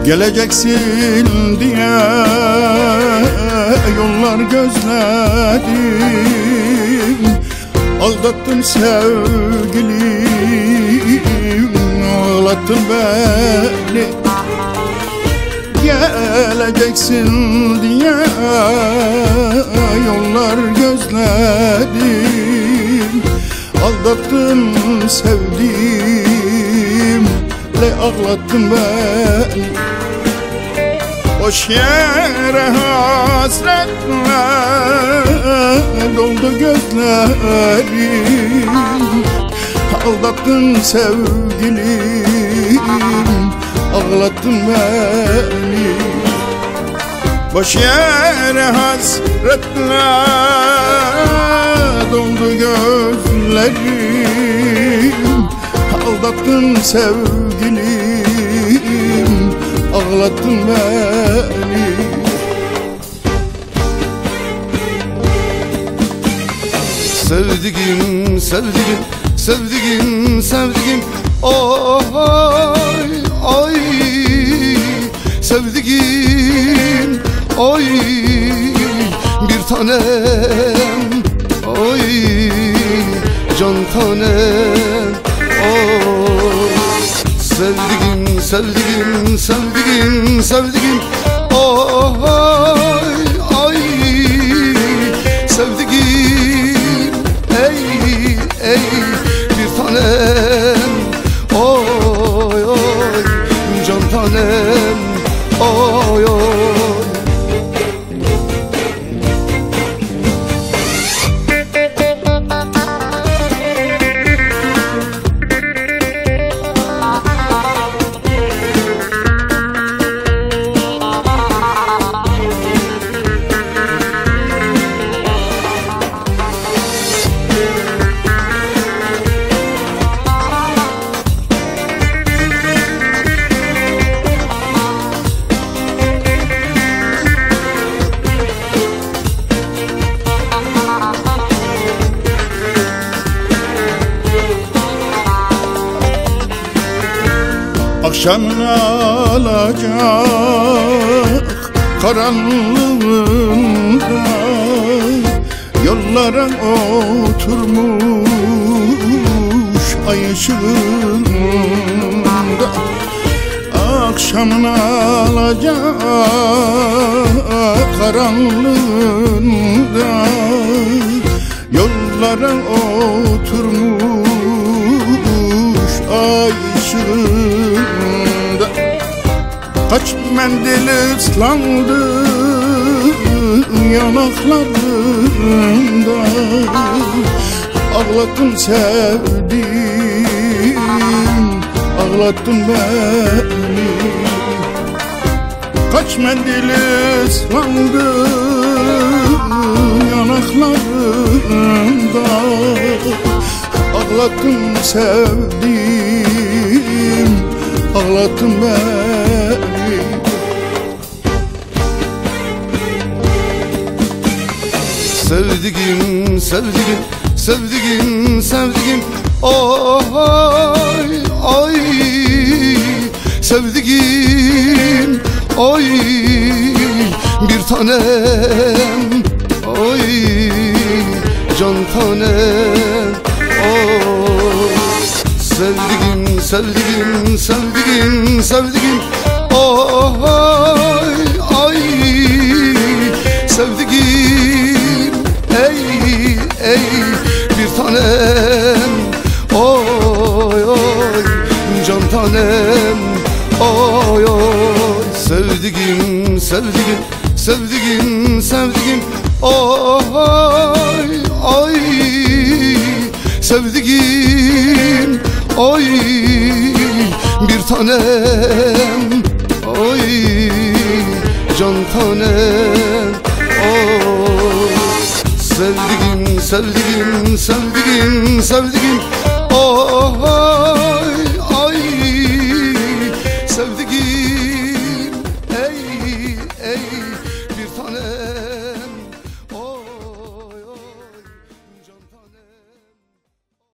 Geleceksin diye yollar gözledim, aldattın sevgilim, ağlattın beni. Geleceksin diye yollar gözledim, aldattın sevdiğim, ağlattın beni. Boş yere hasretle doldu gözlerim, aldattın sevgilim, ağlattın beni. Boş yere hasretle doldu gözlerim, aldattın sevgilim, ağlattın beni. Sevdiğim, sevdiğim, sevdiğim, sevdiğim, oy, oy, sevdiğim, oy, bir tanem, oy, can tanem, oy, sevdiğim, sevdiğim, sevdiğim, sevdiğim, oy, oy, sevdiğim, ey, ey, bir tanem, oy, oy, can tanem, oy, oy. Akşamın alacak karanlığında yollara oturmuş ay ışığında. Akşamın alacak karanlığında yollara oturmuş ay ışığında. Kaç mendil ıslandı yanaklarında, ağlattın sevdiğim, ağlattın beni. Kaç mendil ıslandı yanaklarında, ağlattın sevdiğim, ağlattın beni. Sevdiğim, sevdiğim, sevdiğim, sevdiğim, oy, oy, sevdiğim, oy, bir tanem, oy, can tanem, oy, sevdiğim, sevdiğim, sevdiğim, sevdiğim, oy, oy, sevdiğim, ey, ey, bir tanem, oy, oy, can tanem, oy, oy, sevdiğim, sevdiğim, sevdiğim, sevdiğim, oy, oy, sevdiğim, oy, bir tanem, oy, can tanem, oy, sevdiğim, sevdiğim, sevdiğim, sevdiğim, oy,